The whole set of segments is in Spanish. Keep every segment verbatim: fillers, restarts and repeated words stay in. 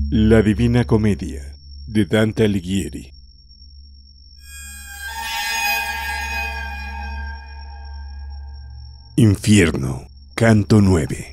La Divina Comedia, de Dante Alighieri. Infierno, canto nueve.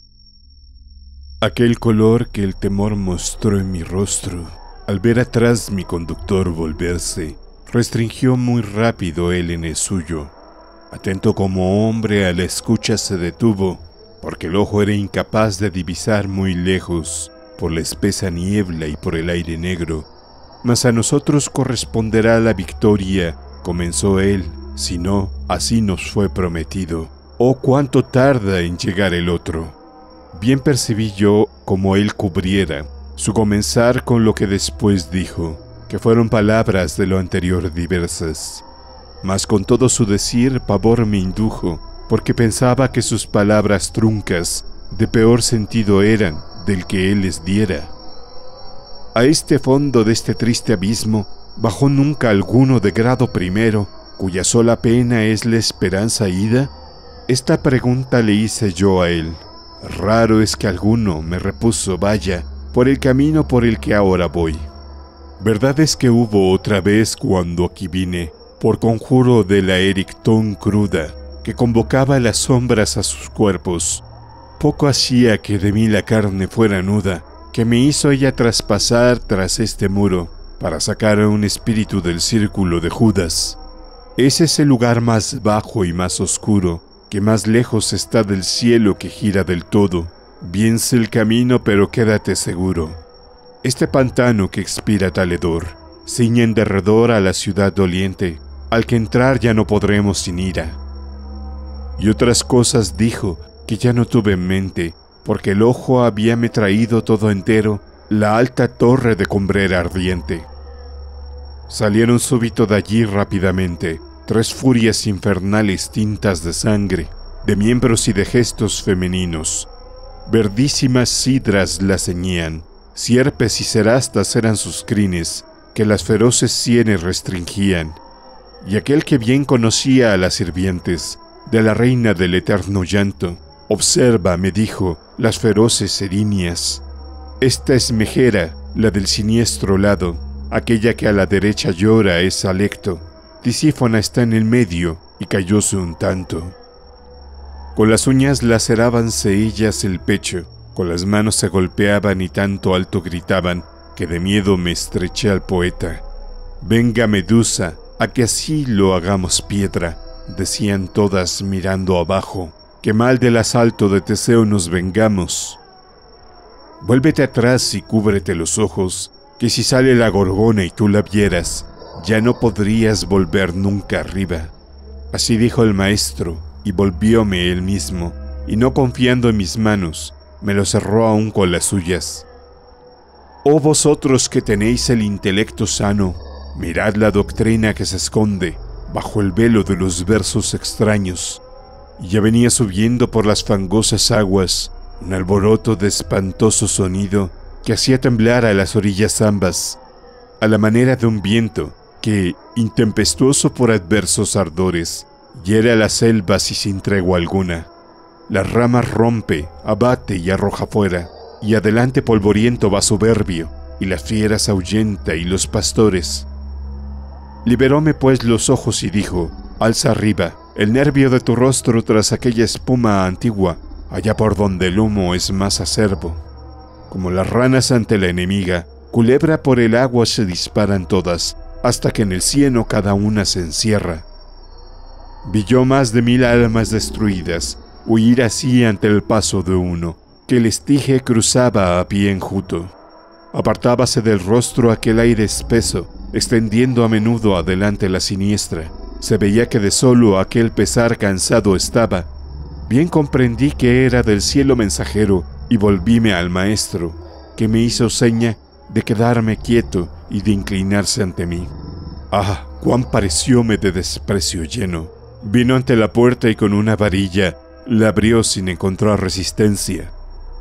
Aquel color que el temor mostró en mi rostro, al ver atrás mi conductor volverse, restringió muy rápido él en el suyo. Atento como hombre a la escucha se detuvo, porque el ojo era incapaz de divisar muy lejos, por la espesa niebla y por el aire negro. Mas a nosotros corresponderá la victoria, comenzó él, si no, así nos fue prometido. Oh, cuánto tarda en llegar el otro. Bien percibí yo, como él cubriera, su comenzar con lo que después dijo, que fueron palabras de lo anterior diversas. Mas con todo su decir pavor me indujo, porque pensaba que sus palabras truncas de peor sentido eran del que él les diera. A este fondo de este triste abismo bajó nunca alguno de grado primero, cuya sola pena es la esperanza ida. Esta pregunta le hice yo a él. Raro es que alguno, me repuso, vaya por el camino por el que ahora voy. Verdad es que hubo otra vez cuando aquí vine, por conjuro de la Erictón cruda, que convocaba las sombras a sus cuerpos. Poco hacía que de mí la carne fuera nuda, que me hizo ella traspasar tras este muro, para sacar a un espíritu del círculo de Judas. Ese es el lugar más bajo y más oscuro, que más lejos está del cielo que gira del todo. Bien sé el camino, pero quédate seguro. Este pantano que expira tal hedor, ciñe en derredor a la ciudad doliente, al que entrar ya no podremos sin ira. Y otras cosas dijo, que ya no tuve en mente, porque el ojo habíame traído todo entero la alta torre de Combrera ardiente. Salieron súbito de allí rápidamente tres furias infernales tintas de sangre, de miembros y de gestos femeninos. Verdísimas sidras la ceñían, sierpes y cerastas eran sus crines, que las feroces sienes restringían. Y aquel que bien conocía a las sirvientes de la reina del eterno llanto, observa, me dijo, las feroces erinias. Esta es Megera, la del siniestro lado, aquella que a la derecha llora es Alecto. Tisífona está en el medio y cayóse un tanto. Con las uñas lacerábanse ellas el pecho, con las manos se golpeaban y tanto alto gritaban, que de miedo me estreché al poeta. Venga Medusa, a que así lo hagamos piedra, decían todas mirando abajo, que mal del asalto de Teseo nos vengamos. Vuélvete atrás y cúbrete los ojos, que si sale la gorgona y tú la vieras, ya no podrías volver nunca arriba. Así dijo el maestro, y volvióme él mismo, y no confiando en mis manos, me lo cerró aún con las suyas. Oh vosotros que tenéis el intelecto sano, mirad la doctrina que se esconde bajo el velo de los versos extraños. Y ya venía subiendo por las fangosas aguas un alboroto de espantoso sonido que hacía temblar a las orillas ambas, a la manera de un viento que, intempestuoso por adversos ardores, hiere a las selvas y sin tregua alguna. Las ramas rompe, abate y arroja fuera, y adelante polvoriento va soberbio, y las fieras ahuyenta y los pastores. Liberóme pues los ojos y dijo, alza arriba, el nervio de tu rostro tras aquella espuma antigua, allá por donde el humo es más acerbo. Como las ranas ante la enemiga, culebra por el agua se disparan todas, hasta que en el cieno cada una se encierra. Vi yo más de mil almas destruidas, huir así ante el paso de uno, que el estige cruzaba a pie enjuto. Apartábase del rostro aquel aire espeso, extendiendo a menudo adelante la siniestra. Se veía que de solo aquel pesar cansado estaba. Bien comprendí que era del cielo mensajero, y volvíme al maestro, que me hizo seña de quedarme quieto y de inclinarse ante mí. Ah, cuán parecióme de desprecio lleno. Vino ante la puerta y con una varilla la abrió sin encontrar resistencia.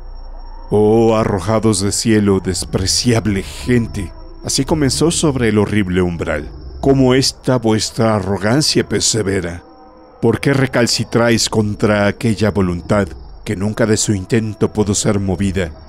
Oh, arrojados de cielo, despreciable gente, así comenzó sobre el horrible umbral. ¿Cómo esta vuestra arrogancia persevera? ¿Por qué recalcitráis contra aquella voluntad que nunca de su intento pudo ser movida,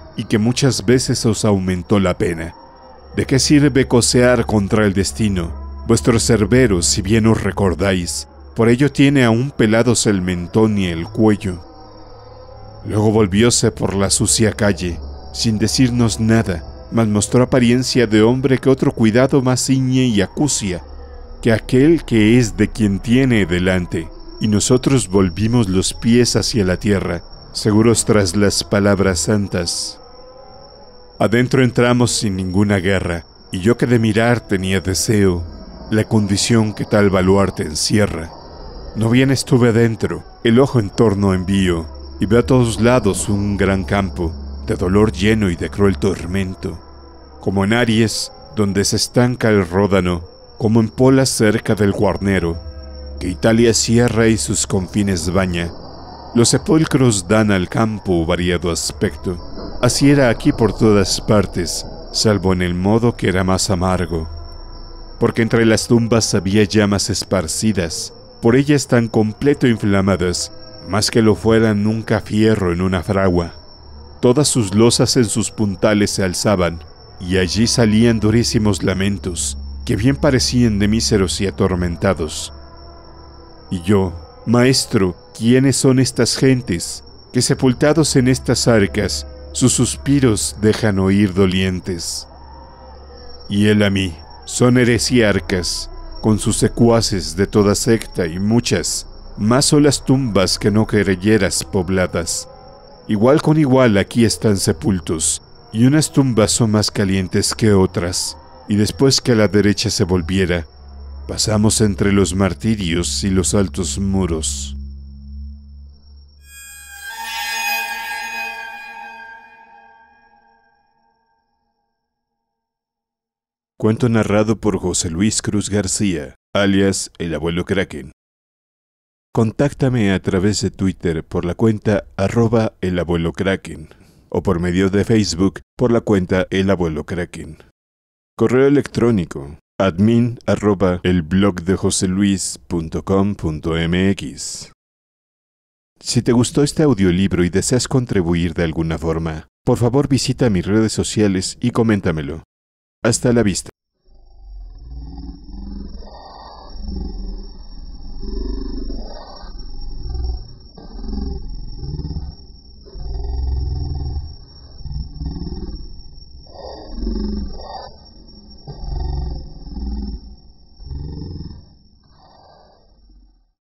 y que muchas veces os aumentó la pena. ¿De qué sirve cosear contra el destino? Vuestro Cerbero, si bien os recordáis, por ello tiene aún pelados el mentón y el cuello. Luego volvióse por la sucia calle, sin decirnos nada, mas mostró apariencia de hombre que otro cuidado más ciñe y acucia que aquel que es de quien tiene delante, y nosotros volvimos los pies hacia la tierra, seguros tras las palabras santas. Adentro entramos sin ninguna guerra, y yo que de mirar tenía deseo, la condición que tal baluarte encierra. No bien estuve adentro, el ojo en torno envío, y veo a todos lados un gran campo, de dolor lleno y de cruel tormento, como en Aries, donde se estanca el ródano, como en Pola cerca del Guarnero, que Italia cierra y sus confines baña. Los sepulcros dan al campo variado aspecto, así era aquí por todas partes, salvo en el modo que era más amargo, porque entre las tumbas había llamas esparcidas, por ellas tan completo inflamadas, más que lo fueran nunca fierro en una fragua. Todas sus losas en sus puntales se alzaban, y allí salían durísimos lamentos, que bien parecían de míseros y atormentados. Y yo, maestro, ¿quiénes son estas gentes, que sepultados en estas arcas, sus suspiros dejan oír dolientes? Y él a mí, son heresiarcas, con sus secuaces de toda secta y muchas, más son las tumbas que no creyeras pobladas. Igual con igual aquí están sepultos, y unas tumbas son más calientes que otras, y después que a la derecha se volviera, pasamos entre los martirios y los altos muros. Cuento narrado por José Luis Cruz García, alias El Abuelo Kraken. Contáctame a través de Twitter por la cuenta arroba El Abuelo Kraken o por medio de Facebook por la cuenta El Abuelo Kraken. Correo electrónico admin arroba el blog de joseluis punto com punto mx. Si te gustó este audiolibro y deseas contribuir de alguna forma, por favor visita mis redes sociales y coméntamelo. Hasta la vista.